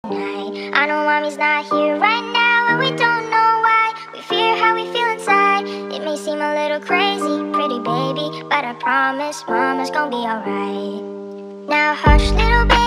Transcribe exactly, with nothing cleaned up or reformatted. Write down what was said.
night. I know mommy's not here right now, and we don't know why. We fear how we feel inside. It may seem a little crazy, pretty baby, but I promise mama's gonna be alright. Now hush, little baby.